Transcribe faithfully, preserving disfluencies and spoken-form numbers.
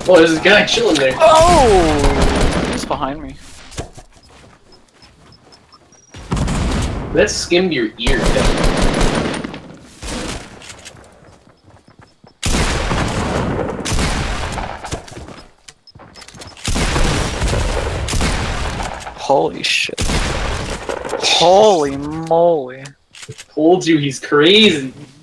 Oh, there's a guy chilling there. Oh! He's behind me. That skimmed your ear. Holy shit. Holy moly. Told you he's crazy.